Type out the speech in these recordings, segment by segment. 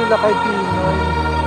nila kay Pinoy.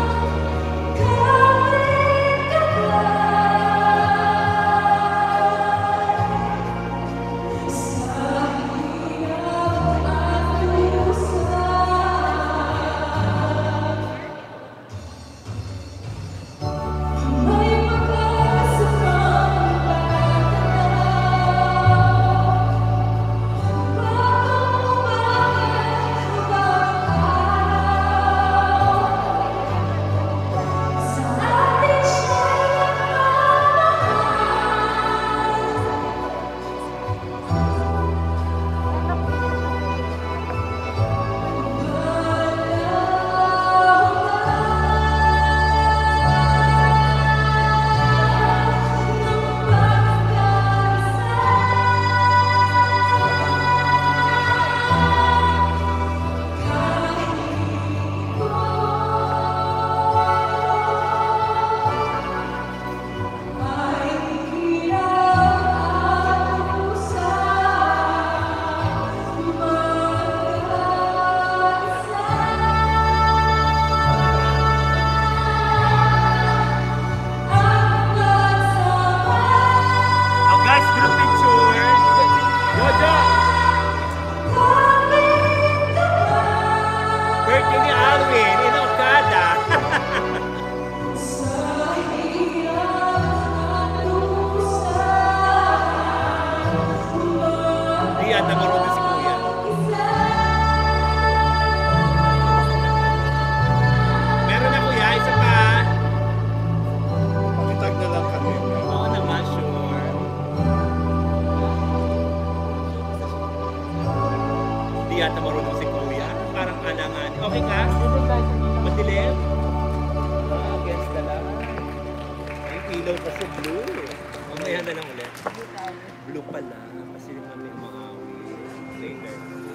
Yata marunong si Kuya. Parang alangan. Okay ka? Madilim? Against the light. Ay, ilaw kasi blue. Mamaya na lang ulit. Blue pala. Kasi kami maawi. Later.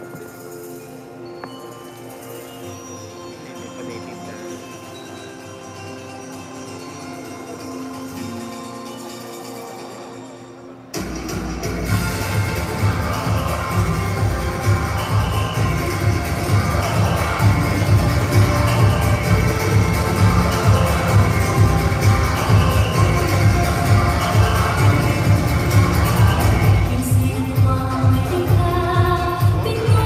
May panative na. Hãy subscribe cho kênh Ghiền Mì Gõ để không bỏ lỡ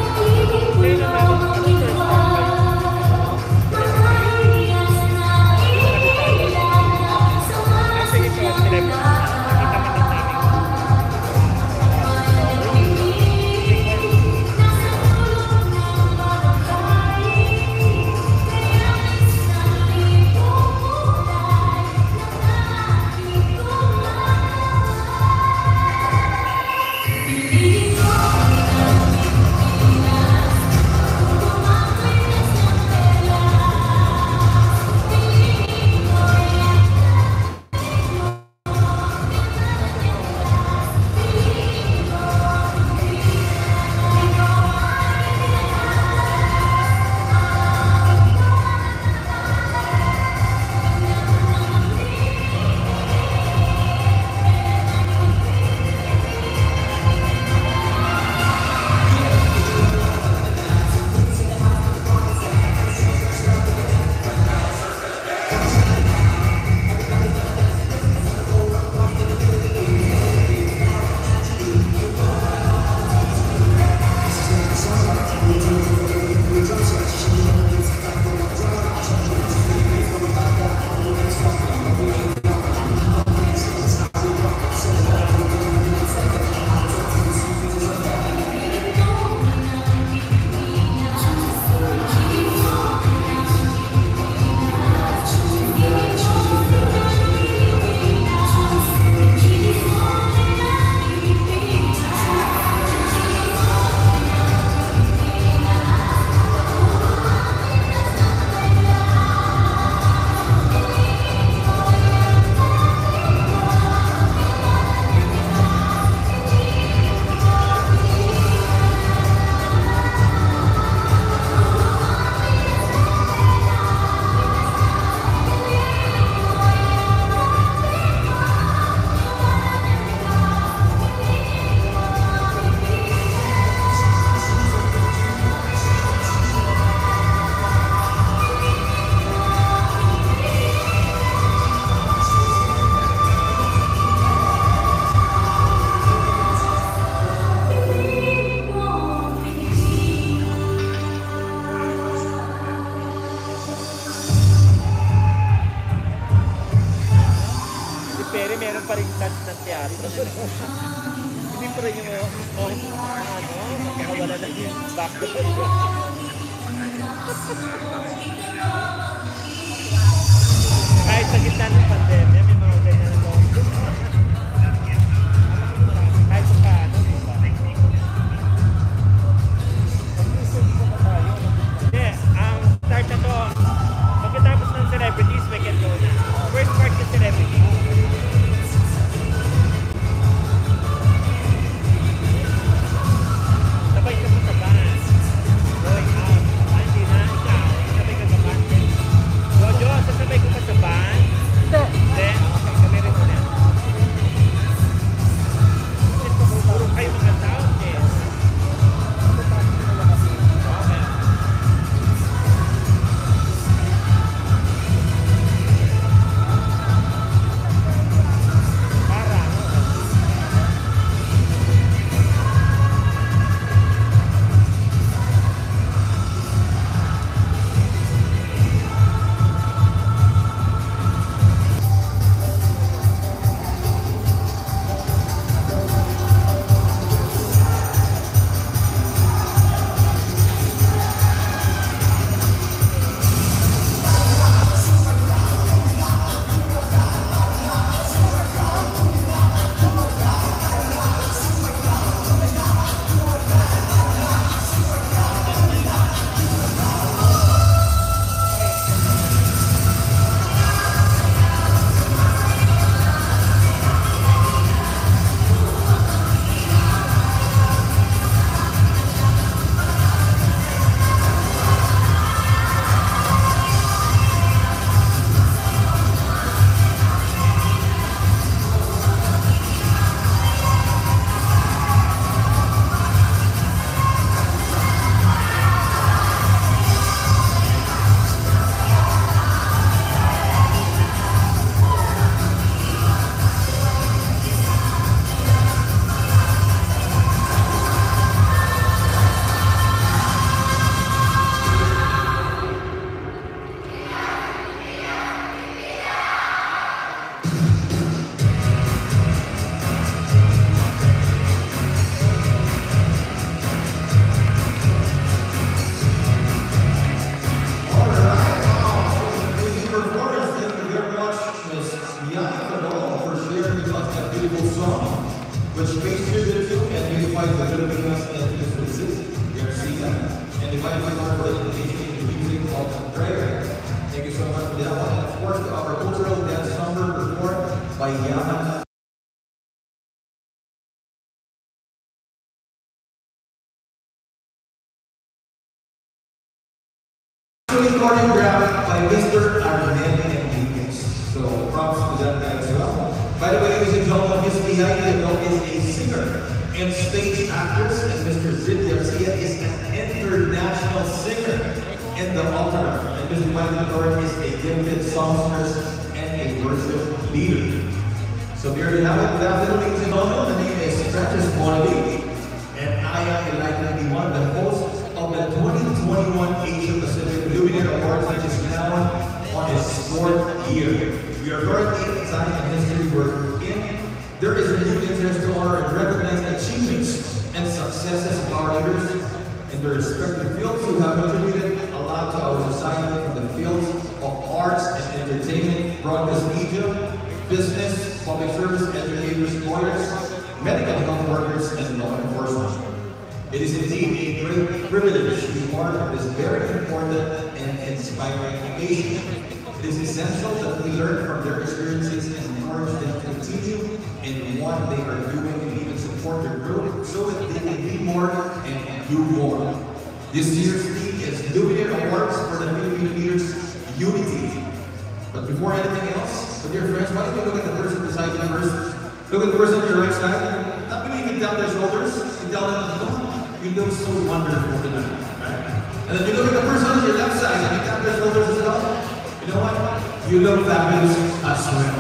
Hindi pa rin yung kaya wala na yung background. Kahit sa gitna ng pandemya, may mga ganyan na mga kahit sa paano, di ba? Hindi, ang start na to, pagkatapos ng celebrities, we can go na. First part yung celebrities. Sabay ka sa band. Going out. Hindi na, ikaw. Sabay ka sa band. Jojo, sasabay ko pa sa band? Hindi. Hindi? Okay, kami rin muna. Puro kayo mga sound eh. Okay. Which pays tribute to and unifies the Filipinos and Philippines. Garcia, and divided by our dedication to music, art, and prayer. Thank you so much for that one. And of course, our cultural dance number performed by Yaman. Actually choreographed by Mr. Arnel and Deacons. So props to that guy as well. By the way, ladies and gentlemen, Miss behind the dog is a singer and stage actress, and Mr. Zid Garcia is an international singer in the opera. And Mr. Michael Thorne is a gifted songstress and a worship leader. So there you have it. Good afternoon, ladies and gentlemen. The name is Stratus Wannabe, and I am delighted to be one of the hosts of the 2021 Asia Pacific Luminaire Awards, which is now on its fourth year. We are currently in a time in history where there is a new interest to honor and recognize achievements and successes of our leaders in their respective fields who have contributed a lot to our society from the fields of arts and entertainment, broadcast media, business, public service, educators, lawyers, medical health workers, and law enforcement. It is indeed a great privilege to be part of this very important and inspiring occasion. It is essential that we learn from their experiences and encourage them to continue in what they are doing and even support their growth so that they can be more and do more. This year's theme is Luminaire Awards for the Filipino Leaders Unity. But before anything else, so dear friends, why don't you look at the person beside you first? Look at the person on your right side. Not really even down their shoulders. You tell them, you look so wonderful tonight. Right? And then you look at the person on your left side and you tap their shoulders as well. You know what? You look fabulous as well.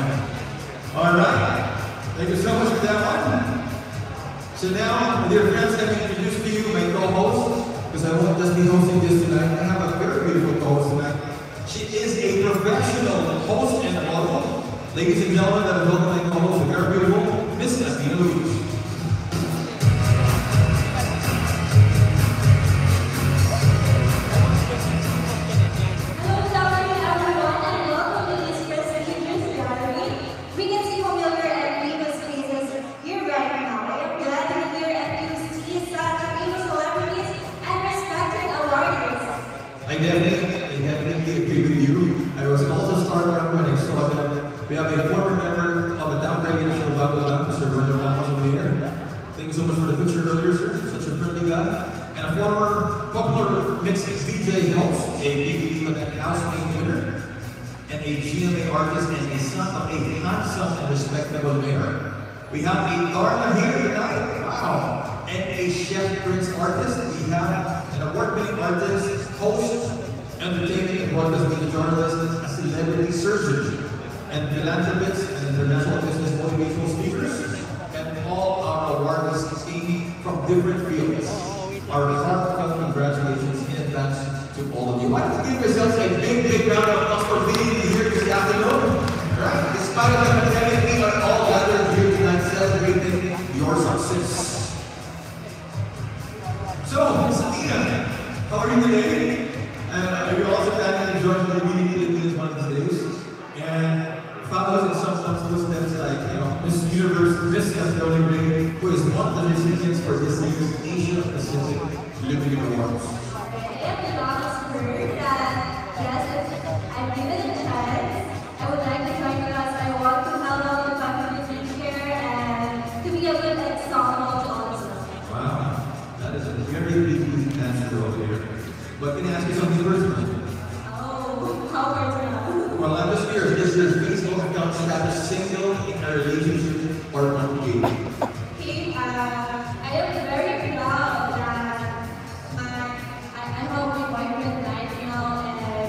Alright. Thank you so much for that one. So now, dear friends, let me introduce to you my co-host, because I won't just be hosting this tonight. I have a very beautiful co-host tonight. She is a professional host and model. Ladies and gentlemen, that is welcome my co-host, very beautiful Miss Athena Luis. I definitely agree with you. I was also starstruck when I saw that we have a former member of the Town Regulation of Bagulan, Mr. Roger Ramos over here. Thank you so much for the picture earlier, sir. Such a friendly guy. And a former popular mixed DJ host, a DVD event house name winner, and a GMA artist, and a son of a handsome and respectable mayor. We have a Darla here tonight. Wow. And a Chef Prince artist. We have an award-winning artist, host, entertainment and broadcast media journalist, a celebrity surgeon, and philanthropist, and international business motivational speakers, and all our awardees came from different fields. Our heartfelt congratulations in advance to all of you. Why don't you give yourselves a big round of applause for being here this afternoon? Right? Despite the pandemic, we are all gathered here tonight celebrating your success. So, Miss Athena, how are you today? And you're also planning to join the meeting Philippines one of these days. And follows in some footsteps like, Miss Universe, Miss Anthony Ray, who is one of the recipients for this year's Asia Pacific Living Awards. I have the honest word that, yes, if I'm given a chance, I would like to join because I want to help out the community here and to be a good example to all of us. Wow. That is a very big answer over here. But can I ask you something personal? Oh, how personal? Well, I'm just curious, is your Facebook account status single, in a relationship, or engaged? Okay, I am very proud that I have my boyfriend right now,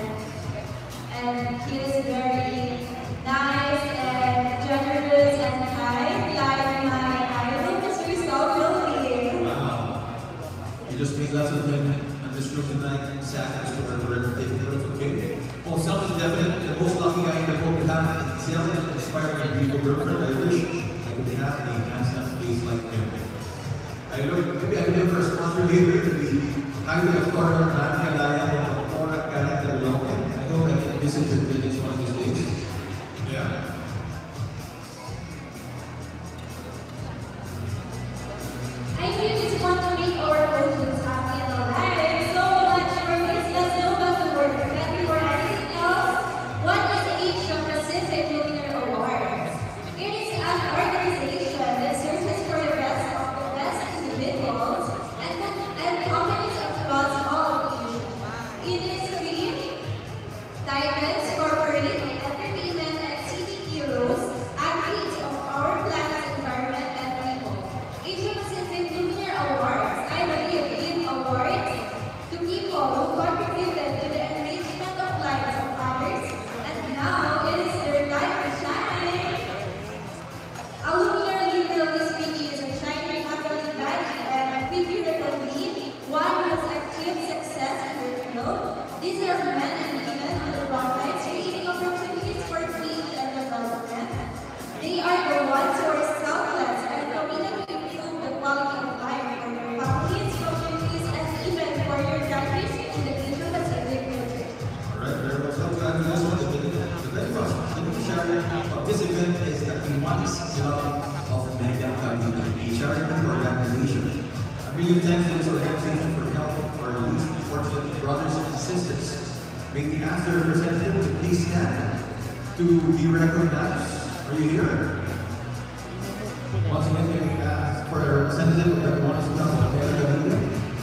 and he is very nice and generous and kind, like my idol, Mr. Philippines. Wow. You just made lots of women on this room tonight, sadness to her reputation, but it's okay. Well, self-definite, the most lucky guy in the world to have an excellent, inspiring, and beautiful girlfriend. I wish I could have a handsome face like him. Maybe I could have a sponsor later to be highly affordable, non-kalaya, and affordable character alone. I hope I can visit your village one of these days. Yeah. I really just want to make our persons happy and alive. So much for this. Let's know about the word. But before anything else, what is the Asia Pacific Lunar Awards? It is an organization that searches for the best individuals and companies across all of Asia. It is three titles: corporate, entertainment, and city heroes, athletes of our planet's environment and people. Asia Pacific Lunar Awards, I believe, give awards to people who contributed to the enrichment of lives of others, and now it is their time to shine. A lunar, literally speaking, is a shining happening body, and figuratively, one who has achieved success in their field. These are men and women on the front lines creating opportunities for peace and development. They are the ones who are selfless and committed to improve the quality of life for their families, communities, and even for your countries in the Asia Pacific region. Alright, very well. So, guys, that's one of the very first beneficiary of this event is the Kiwanis Club of Mega Kavita, a charitable organization. I'm really thankful to this organization for helping our least fortunate brothers and sisters. May we ask the representative to please stand to be recognized. Are you here? Once again, may we ask for a representative of the Kiwanis Club of Mega Kavita?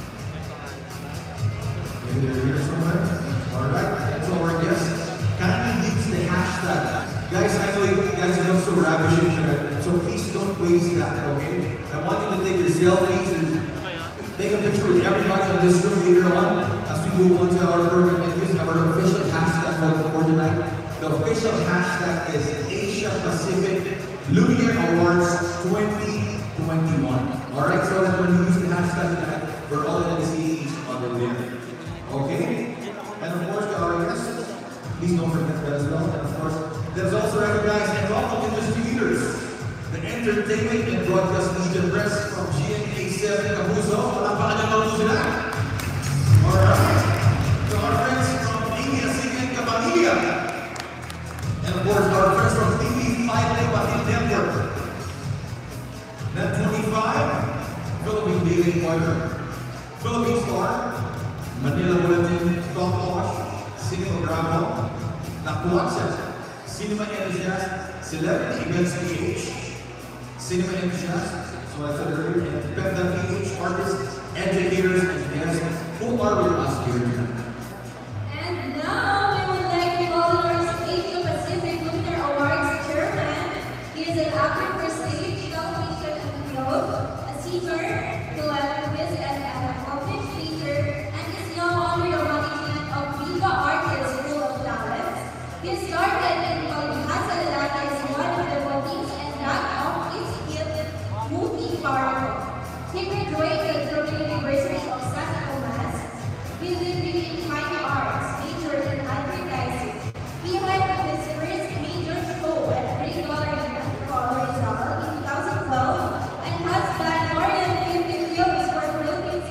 Maybe they're here somewhere. Alright, that's all our guests. Kindly use the hashtag. Guys, I know you guys are so ravishing, so please don't waste that, okay? I want you to take your selfies and take a picture with everybody in this room later on as we move on to our program and use our official hashtag for tonight. The official hashtag is Asia Pacific Lunar Awards 2021. Alright, so that when you use the hashtag tonight, we're all going to see each other there. Okay? And of course, to our guests, please don't forget that as well. And of course, let's also recognize and welcome industry leaders, the Entertainment and Broadcast Media Press from GMA7 Kapuso. Palakpakan naman po sila. Alright. To our friends from ABS-CBN Kapamilya. And of course, our friends from TV5 Lebanon Network. Net 25, Philippine Daily Inquirer, Philippine Star, Manila Bulletin, Top Watch, Cinema Bravo, Nakuwatsa, Cinema Enthusiast, Celebrity Events PH, Cinema Enthusiast, so I said earlier, and Penta PH, artists, educators, and guests who are with us here tonight. And now we would like to call our Asia Pacific Lunar Awards chairman. He is an actor for stage, television, and film, a singer, philanthropist, and an accomplished teacher, and is now under the management of Viva Artist School of Talents. He started in Palibhasa Lalaki as one of the boutiques and that of his hit movie Parco. He graduated from the University of Santa Tomas. He lived in fine arts, nature, and advertising. He had his first major show at $3 Rizal in 2012 and has done more than 50 films for Philippines.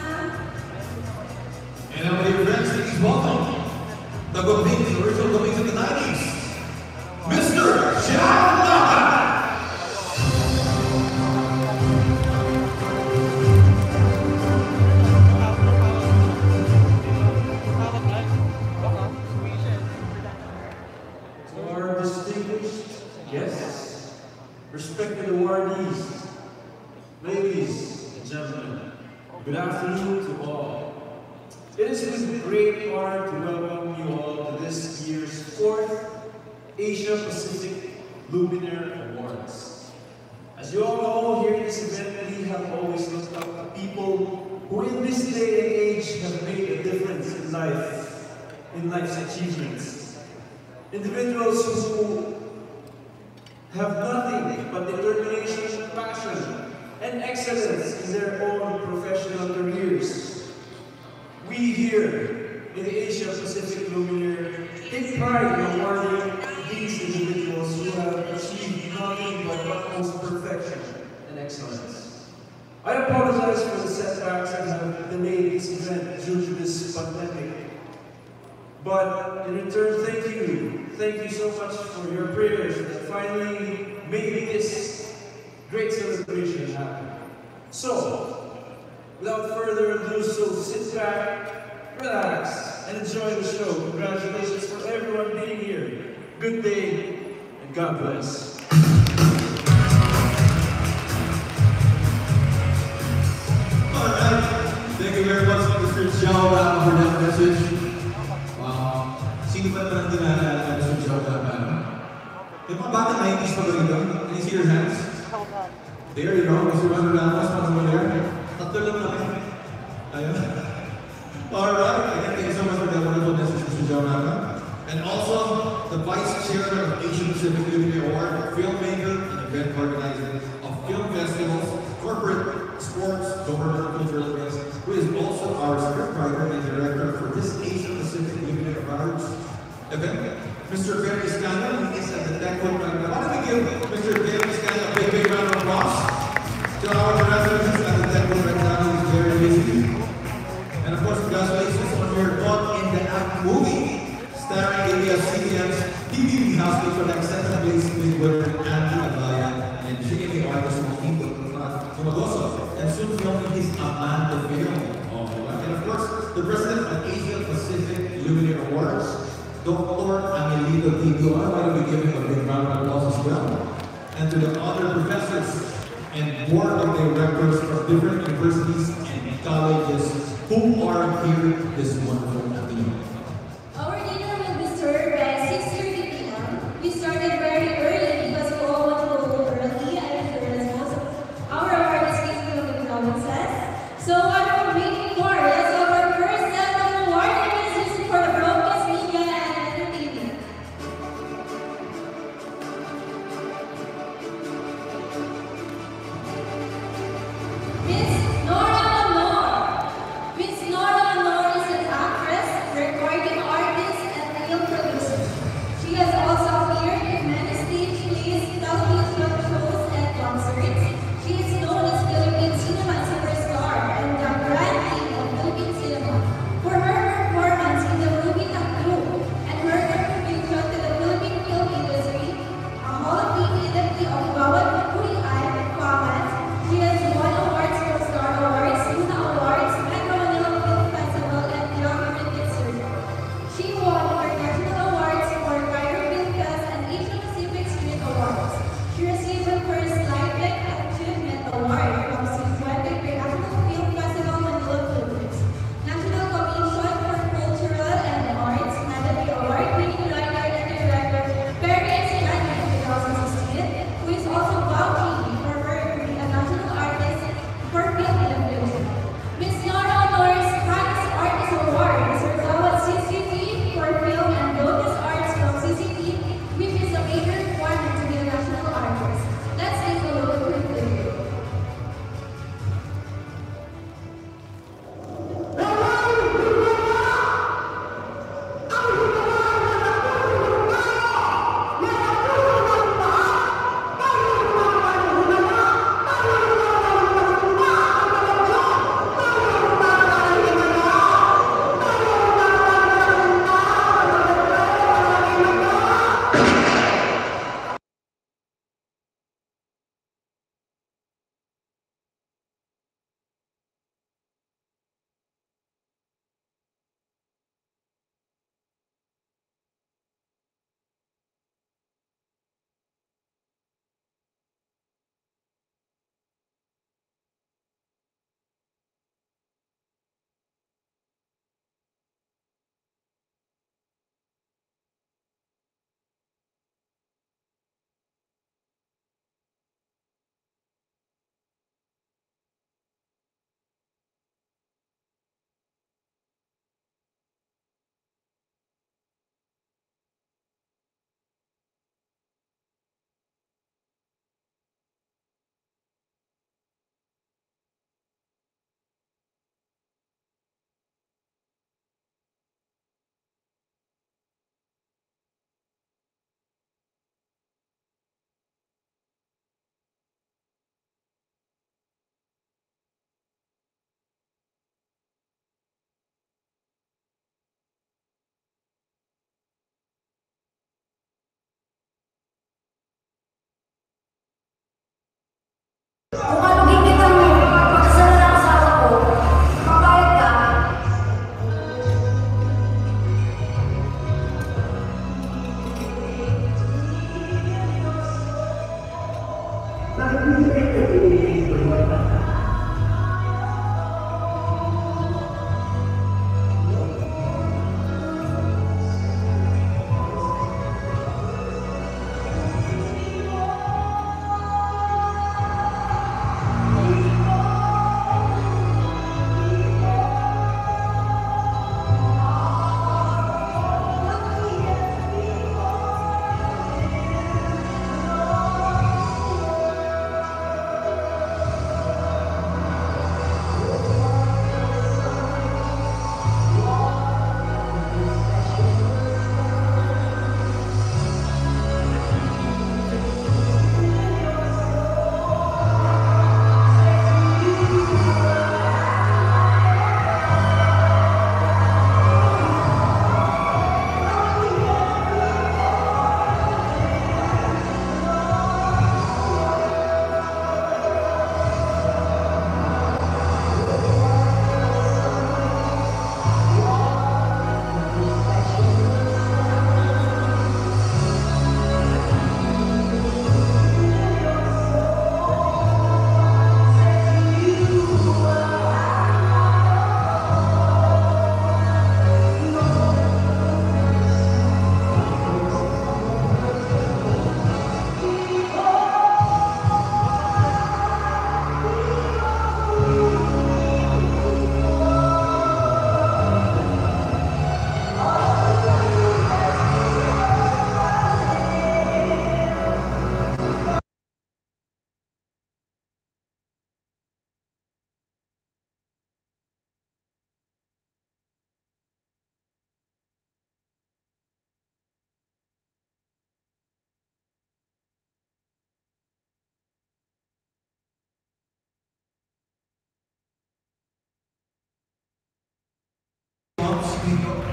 And our dear friends, please welcome the Gopings, the original Gopings of the 90s, Mr. John Laka! To our distinguished guests, respected awardees, ladies and gentlemen, good afternoon to all. It is with great honor to welcome you all to this year's 4th Asia Pacific Luminaire Awards. As you all know, here in this event, we have always looked up to people who in this day and age have made a difference in life's achievements. Individuals who have nothing but determination, passion, and excellence in their own professional careers. We here in the Asia Pacific Luminaire take pride in awarding these individuals who have achieved nothing but utmost perfection and excellence. I apologize for the setbacks that have delayed this event due to this pandemic. But in return, thank you so much for your prayers that finally made this great celebration happen. So, without further ado, so sit back, relax, and enjoy the show. Congratulations for everyone being here. Good day, and God bless. Alright, thank you very much, Mr. Xiao Laka, for that message. Sino ba naman hindi naalala Mr. Xiao Laka? Yung mga batang 90s pa ba rito? Can you see your hands? There you go, Mr. Wonder Ramos, someone there. Tatlo lang naman. Ayun. Alright, again, thank you so much for that wonderful message, Mr. Xiao Laka. And also, the Vice Chair of Asian Pacific Luminaire Award, filmmaker and event organizer of film festivals, corporate, sports, government, cultural events, who is also our scriptwriter and director for this Asian Pacific Luminaire Awards event. Mr. Ferry Scano, he is at the Techwood right now. Why don't we give Mr. Ferry Scano a big round of applause to our residents at the Techwood right now. He's very busy. And of course, congratulations on your Caught in the Act movie, starring ABS-CBN's TVB House for the Accent Place winner Andy Abaya and GMA artist Moquito Tumagoso, and soon filming his Amanda film. And of course, the president of Asia Pacific Luminaire Awards, Dr. Angelito Tiguan. Why don't we give him a big round of applause as well? And to the other professors and board of directors from different universities and colleges who are here this wonderful afternoon. Our dinner will be served by 6:30 p.m. We started very early because we all want to go home early and as most of our artists came from the provinces. So what are we waiting for? Let's have our first set of award winners for the broadcast media and entertainment. Miss Nora Amor. Miss Nora Amor is an actress, recording artist, and film producer. She has also appeared in many stage plays, television shows, and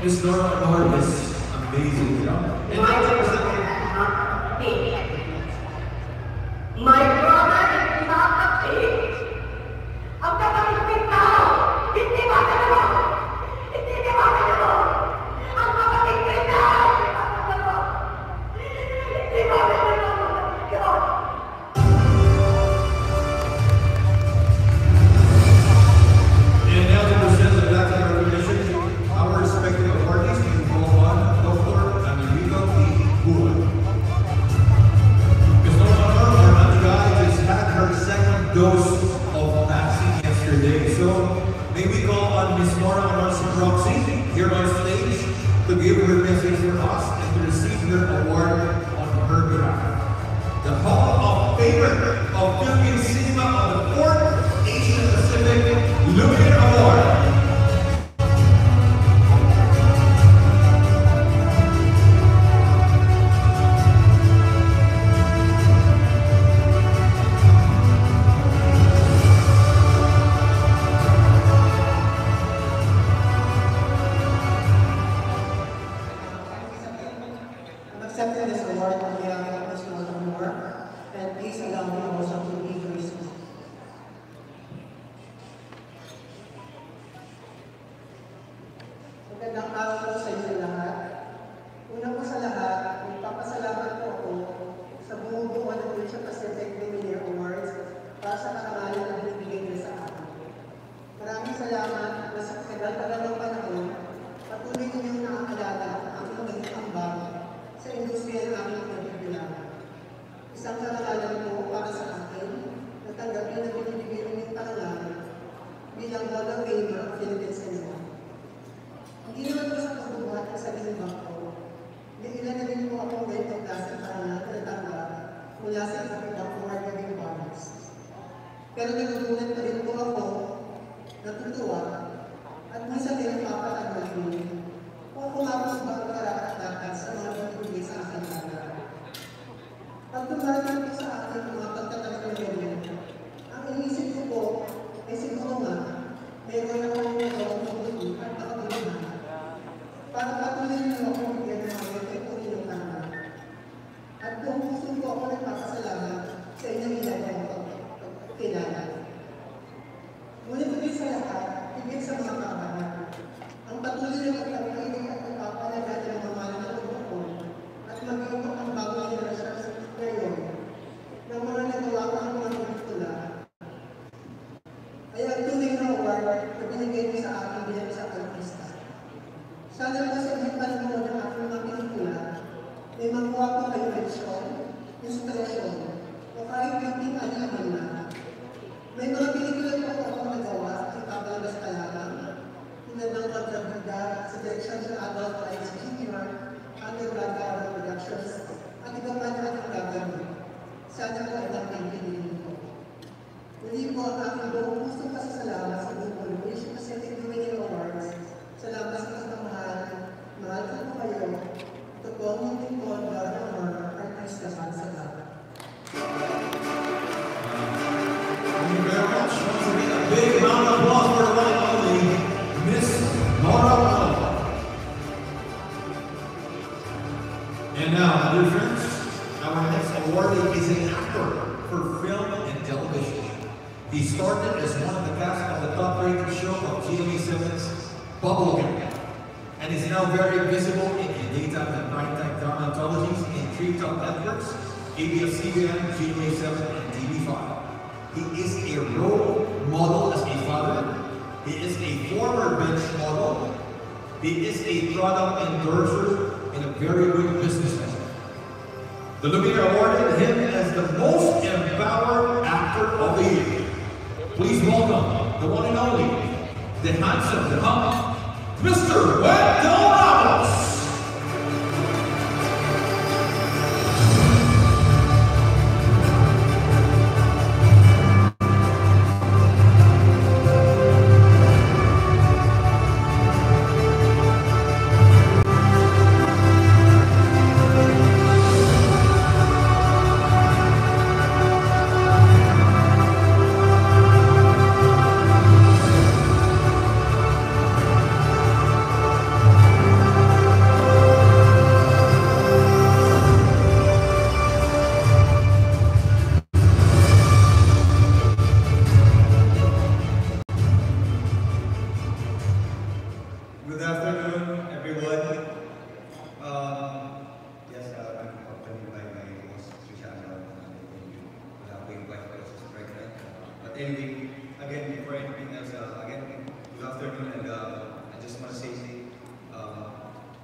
Miss Nora Honor is amazing, you know? And My brother is not a thief. Ang kapatid tao, hindi ba ganito? Hindi ba ganito? Ang kapatid tao, hindi ba ganito? Hindi ba ganito? And now to present the Black Lives Recognition, our respective authorities can call on Dr. Amerigo P. Buwan. Ms. Nora Honor, our Antigay, just had her second dose of vaccine yesterday. So, may we call on Ms. Nora Honor Proxy here on stage to give her message for us and to receive her award on her behalf. The Hall of Famer of Philippine Cinema on the 4th Asian Pacific Lumiere Award. I'm accepting this award on behalf of Ms. Nora Honor, and please allow me also to lead the receipt. Magandang araw po sa inyo lahat. Una po sa lahat, magpapasalamat po ako sa bumubuo ng Asia Pacific Lumiere Awards para sa karangalan na binibigay nila sa akin. Maraming salamat na sa tagal-tagal ng panahon, patuloy ninyong nakakalala ang aming maging ambag sa industriya ng aming pagbibilangan. Isang karangalan po para sa akin na tanggapin na binibigay ng parangalan bilang Hall of Famer of Philippine Cinema. Hindi naman po sa pagbubuhat ng sariling bangko, may ilan na rin po akong ganitong klaseng parangal na natanggap mula sa iba't ibang award-winning bodies. Pero nagugulat pa rin po ako, natutuwa, at minsan din napapatanggapin kung kumapos ba ang karapat-dapat sa mga binibigay sa akin talaga. Pag dumarating po sa akin ang mga pagtatanong ng ganyan, ang iniisip ko po ay siguro nga, meron akong nagawang mabuti at makatulungan para patuloy niyo akong bigyan ng mga epekto ng tama. At kung gusto ko ako nagpapasalamat sa inyong ilan ng pagkilala. Ngunit din sa lahat, higit sa mga kabahan, ang patuloy na pagkakinig at pagpapalagat ng mga nalulungkot at maging ang bagong henerasyon ngayon ng mga nagawa ko ng mga pelikula ay ang tunay na award na binigay niyo sa akin bilang isang artista. Sana po sa inyong panahon ng aking mga pelikula ay makuha ko kayo leksyon, inspirasyon, o kahit hindi aliman na. May mga pelikula po ako nagawa at ipapalabas pa lamang, tulad ng kontrabida sa direksyon ng Adult Rights Junior, Underground Power Productions, at iba pa na aking gagawin. Sana po ay napinipinin ko. Muli po ang aking buong pusong pasasalamat sa grupo ng Asia Pacific Lumiere Awards. Salamat sa pagmamahal. Mahal ko po kayo. Ito po ang munting po ang Nora Honor, artista para sa lahat. Thank you very much. Once again, a big round of applause for the one and only Miss Nora Honor. And now, dear friends, our next awardee is an actor for film and television. He started as one of the cast of the top-rated show of GMA7's Bubblegum, and is now very visible in daytime and nighttime drama anthologies in three top networks, ABS-CBN, GMA7, and TV5. He is a role model as a father. He is a former bench model. He is a product endorser and a very good businessman. The Lumiere awarded him as the most empowered actor of the year. Please welcome the one and only, the handsome, the humble, Mr. Wendell Ramos.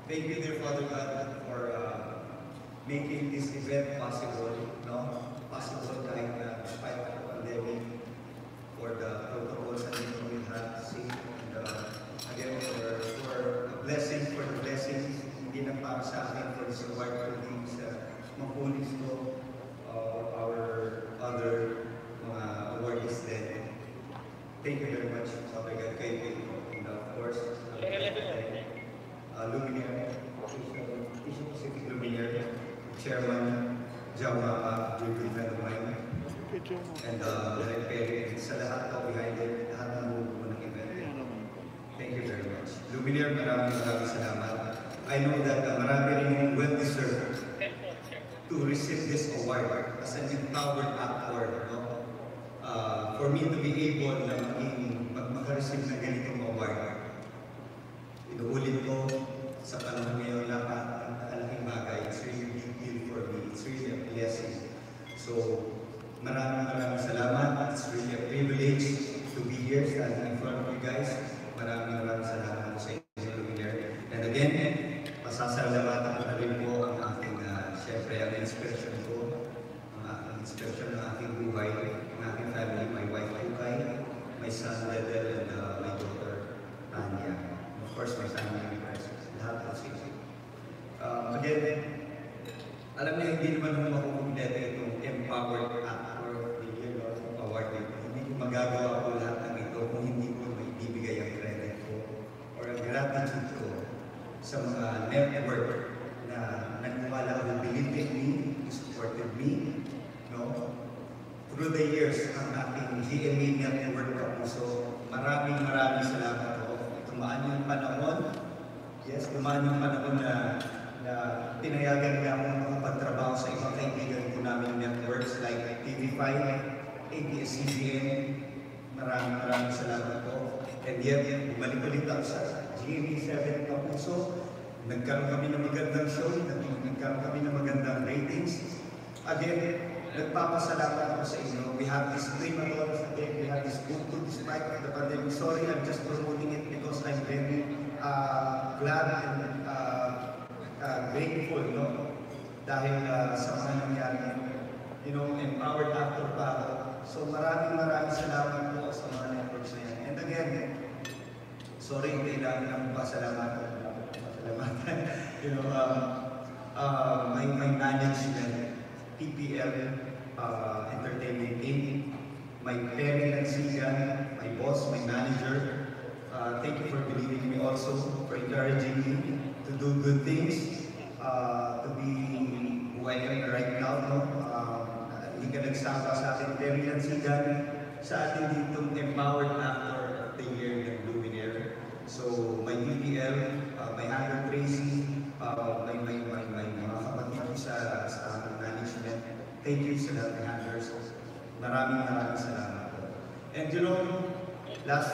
Thank you, dear Father God, for making this event possible, no? Possible kahit na despite of the pandemic, for the protocols that we have seen, and again, for the blessings, hindi na para sa akin, for this award for these mapulis ko, our other mga awardees then. Thank you very much, Father God, kay and of course, Luminaire, Asian Pacific Luminaire, Chairman Jauha Jumay, and Direct Perry, sa lahat po behind it, lahat ng buo ng event. Thank you very much. Luminaire, maraming salamat. I know that marami rin yung well-deserved to receive this award as an empowered actor. No? For me to be able na makareceive na ganitong award, inuulit ko sa panahon ngayon napakalaking bagay. It's really a big deal for me. It's really a blessing. So, maraming salamat. It's really a privilege to be here standing in front of you guys. Maraming salamat sa inyo, Luminaire. And again, pasasalamatan ko na rin po ang aking, syempre, ang inspiration ko, ang inspiration ng aking buhay, ng aking family, my wife, Kukay, my son, Ledel, and my daughter, Tanya. Of course, my family members, lahat po sila. Again, alam niyo, hindi naman mo makukumpleto itong Empowered Actor of the Year Award. Hindi ko magagawa po lahat ng ito kung hindi ko maibibigay ang credit ko or ang gratitude ko sa mga network na naniwala who believed in me, who supported me, no? Through the years, ang ating GMA network Kapuso, maraming salamat po. Tumaan yung panahon, yes, tumaan yung panahon na pinayagan niya akong makapagtrabaho sa ibang kaibigan ko namin networks like TV5, ABS-CBN. Maraming salamat po. And yet, bumalik ulit ako sa GMA7 Kapuso. Nagkaroon kami ng magandang show, nagkaroon kami ng magandang ratings. Again, nagpapasalamat ako sa inyo. We have this primadoras again, we have this book despite of the pandemic. Sorry, I'm just promoting it because I'm very glad and grateful, no? Dahil sa mga nangyari, empowered actor pa ako. So maraming salamat po sa mga networks na yan. And again, sorry, hindi namin ang pasalamatan. My management, PPL Entertainment Team, my Perry Lansigan, my boss, my manager. Thank you for believing me also, for encouraging me to do good things, to be who I am right now. No? Hindi ka nagsama sa atin, Perry Lansigan, sa atin ditong Empowered Actor of the Year ng Luminaire. So, my PPL, my Hunter Tracy, my mga kapatid ko sa management. Thank you sa lahat ng handlers. Maraming salamat po. And last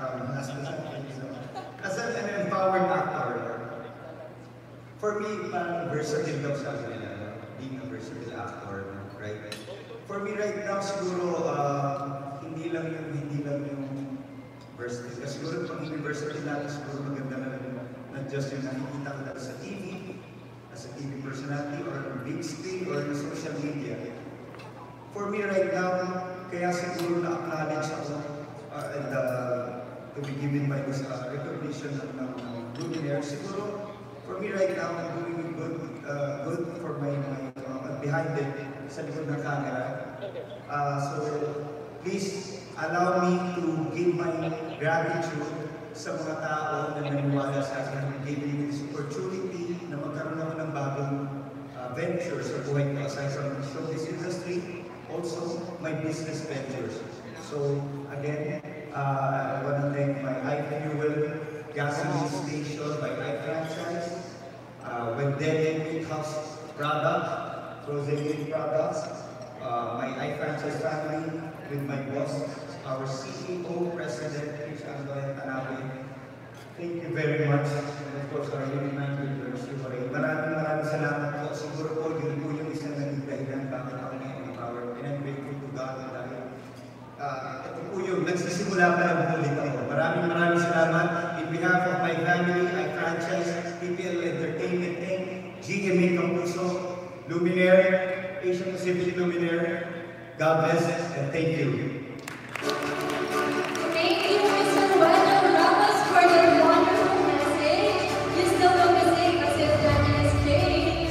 as an empowered actor, for me, parang versatile daw sabi nila, being a versatile actor, right? For me right now, siguro, hindi lang yung versatile. Kasi siguro pag hindi versatile natin, siguro maganda na rin, not just yung nakikita ko dati sa TV, as a TV personality, or on big screen, or on social media. For me right now, kaya siguro na-acknowledge ako, and to be given by this recognition ng Luminaire. Siguro, for me right now, I'm doing good for my behind it, sa likod ng camera. So, please allow me to give my gratitude sa mga tao na naniwala sa akin, giving me this opportunity na magkaroon ako ng bagong venture sa buhay ko aside from the showbiz industry, also my business ventures. So, again, I want to thank my iFuel gasoline station, my iFranchise, when Dead House product, frozen meat products, my iFranchise family, with my boss, our CEO, President, Rich Andoy Tanabe. Thank you very much. And of course, our Union Manager, maraming salamat po. Siguro po, yun po yung isang naging dahilan bakit ako ngayon empowered. And I'm grateful to God dahil ito po yung nagsisimula pa lang ulit ako. Maraming salamat. In behalf of my family, I franchise PPL Entertainment Inc., GMA Campuso, Luminaire, Asian Pacific Luminaire. God bless and thank you. Thank you, Mr. Wendell Ramos, for your wonderful message. You still don't mistake us if that is great.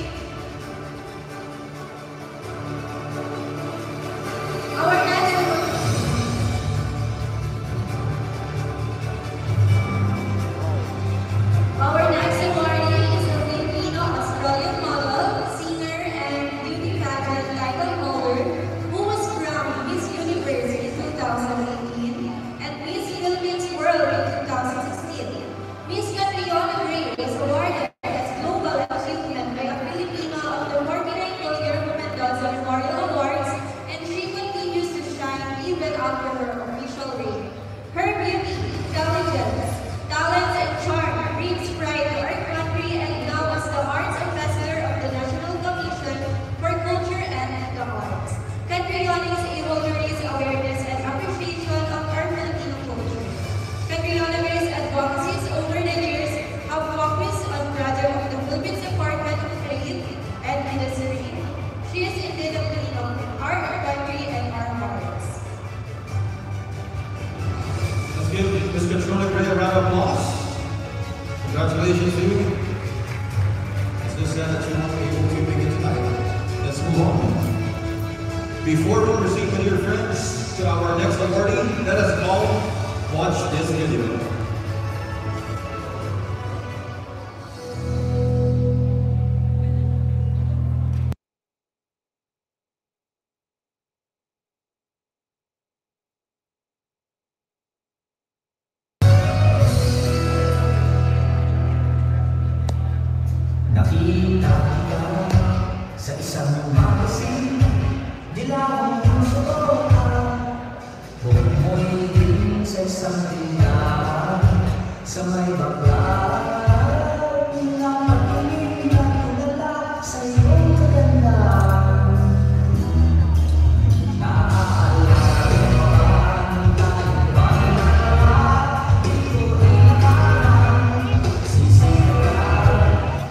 Our next awardee is a Filipino-Australian model, singer, and beauty pageant title holder who was crowned Miss Universe in 2018 and Miss Philippines World in 2016. Miss Catriona Gray was awarded as Global Achievement by a Filipino of the 49th Guillermo Mendoza Memorial Awards, and she continues to shine even after her official reign. Her beauty, intelligence, talent, and charm brings pride to our country, and now as the Arts Ambassador of the National Commission for Culture and the Arts. Catriona is able to raise awareness and appreciation of our Filipino culture. Catriona's advocacies over the years have focused on projects of the Philippines Department of Trade and Industry. She is indeed a queen of our country and our hearts. Let's give Ms. Catriona Gray a round of applause. Congratulations to you. It's so sad that you weren't able to make it tonight. Let's move on. Before we proceed with your friends to our next awardee, let us all watch this video. Nakita kita sa isang magasin, dilawang puso ka. Buong mo'y din sa isang tindahan, sa may baklaan. Napatingin at tulala sa iyong kagandahan. Naaalala mo ba nang tayo ba'y nakarapat? Dito rin nakalang sisigaw.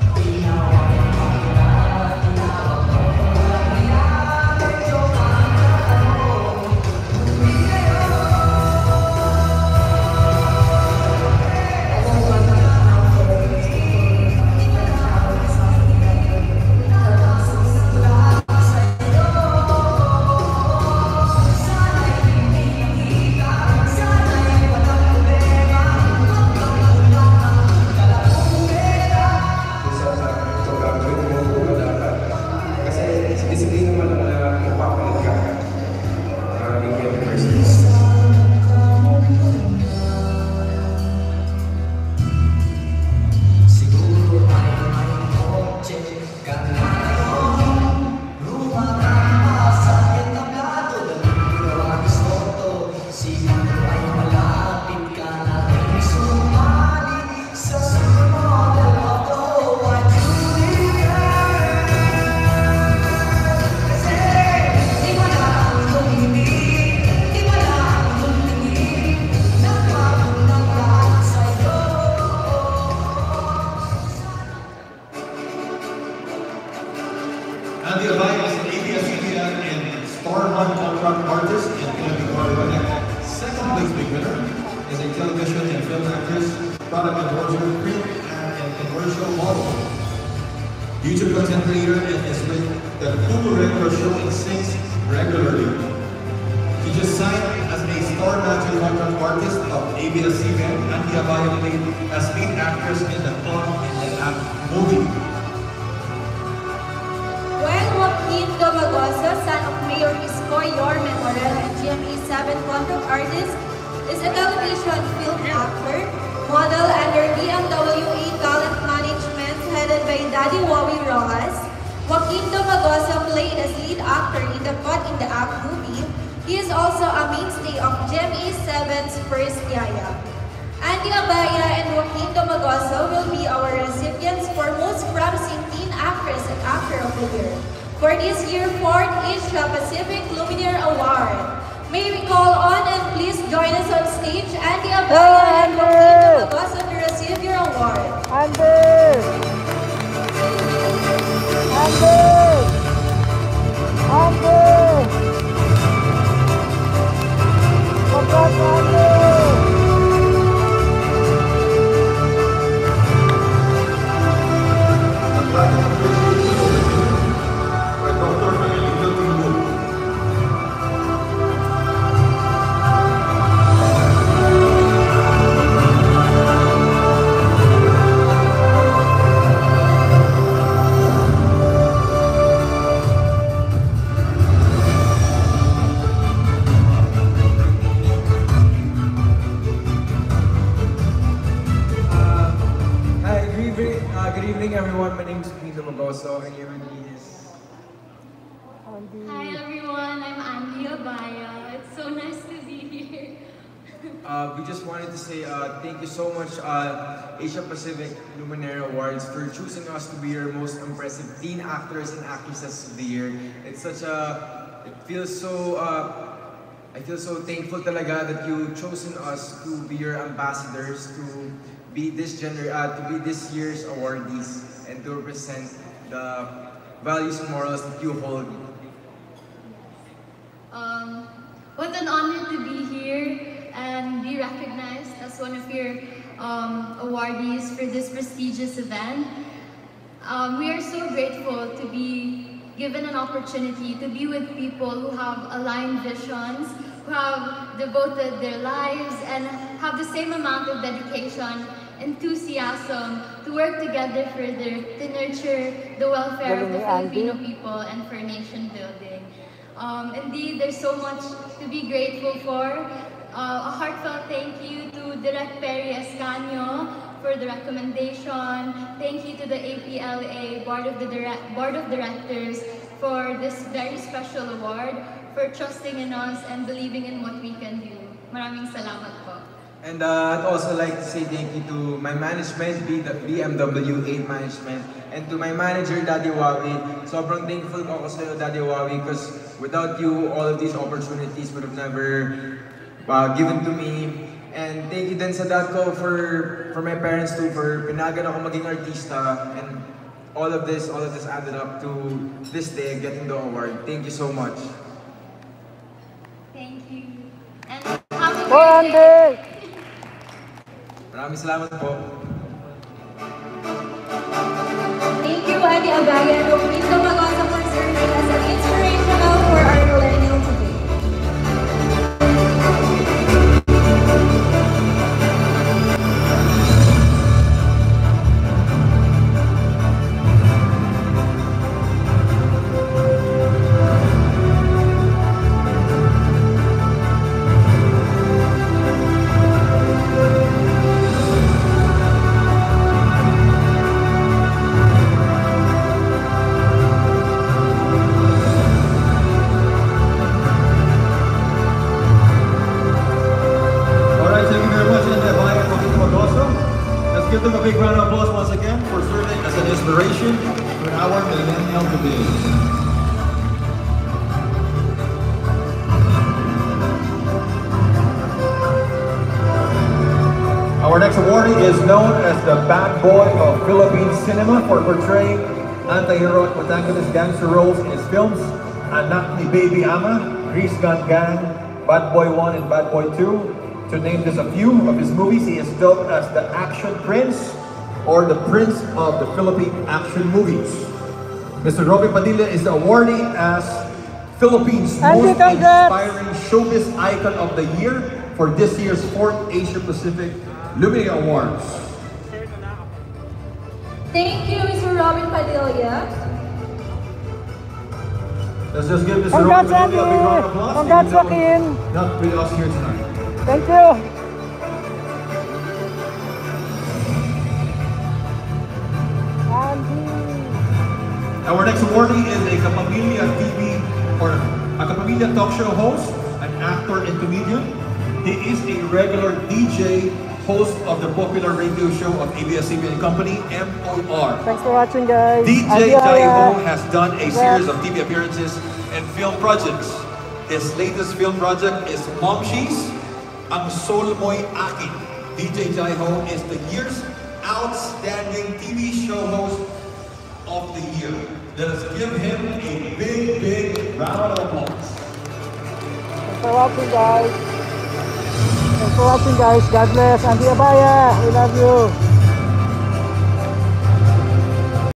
Andy Abaya is an ABS-CBN and Star Hunt contract artist and Philippine Connect. Second place big winner is a television and film actress, product endorser, print and commercial model. YouTube content creator and is with the Hulu regular show and sings regularly. He just signed as a Star Magic contract artist of ABS-CBN. Andy Abaya played as lead actress in the Fun in the App movie. Joaquin Domagoso, son of Mayor Iskoy Yorme Morel and GMA7 contract artist, is a television film actor, model under DMWA Talent Management headed by Daddy Wowie Rojas. Joaquin Domagoso played as lead actor in the Caught in the Act movie. He is also a mainstay of GMA7's First Yaya. Andy Abaya and Joaquin Domagoso will be our recipients for Most Promising Teen Actress and Actor of the Year for this year's 4th Asia Pacific Luminaire Award. May we call on and please join us on stage, Andy Abaya and Joaquin Domagoso, to receive your award. Andy! Good evening, everyone. My name is Pino Magoso, and here with me is Hi everyone, I'm Andy Abaya. It's so nice to be here. we just wanted to say thank you so much, Asia Pacific Luminaire Awards, for choosing us to be your most impressive teen actors and actresses of the year. It's such a, it feels so, I feel so thankful talaga that you chosen us to be your ambassadors, to be this year's awardees, and to represent the values and morals that you hold. What an honor to be here and be recognized as one of your awardees for this prestigious event. We are so grateful to be given an opportunity to be with people who have aligned visions, who have devoted their lives and have the same amount of dedication, enthusiasm to work together further to nurture the welfare of the Filipino people and for nation building. Indeed, there's so much to be grateful for. A heartfelt thank you to Direct Perry Escanio for the recommendation. Thank you to the APLA Board of Directors for this very special award, for trusting in us and believing in what we can do. Maraming salamat po. And I'd also like to say thank you to my management, the BMW 8 management, and to my manager, Daddy Wawi. Sobrang thankful ako sa'yo, Daddy Wawi, because without you, all of these opportunities would have never given to me. And thank you din sa dad ko for my parents too, for pinagan ako maging artista. And all of this added up to this day, getting the award. Thank you so much. Thank you. And happy birthday! Maraming salamat po. Thank you, Andy Abaya and Pino Magoso, for serving as an inspirational for our millennial today. Give them a big round of applause once again for serving as an inspiration for our millennial today. Our next awardee is known as the bad boy of Philippine cinema for portraying anti-heroic protagonist gangster roles in his films Anak ni Baby Ama, Grease Gun Gang, Bad Boy 1 and Bad Boy 2. To name just a few of his movies, he is dubbed as the Action Prince or the Prince of the Philippine action movies. Mr. Robin Padilla is the awardee as Philippines' most inspiring showbiz icon of the year for this year's 4th Asia Pacific Luminaire Awards. Thank you, Mr. Robin Padilla. Let's just give Mr. Robin Padilla a big round of applause. Congrats, Joaquin. Not with us here tonight. Thank you. Our next awardee is a Kapamilya TV or a Kapamilya talk show host, an actor and comedian. He is a regular DJ, host of the popular radio show of ABS-CBN Company, MOR. Thanks for watching, guys. DJ Jaiho has done a series of TV appearances and film projects. His latest film project is Momshies, Ang Soul Mo'y Akin. DJ Jaiho is the year's outstanding TV show host of the year. Let us give him a big round of applause. Thanks for watching, guys. Thanks for watching, guys. God bless. Andy Abaya, we love you.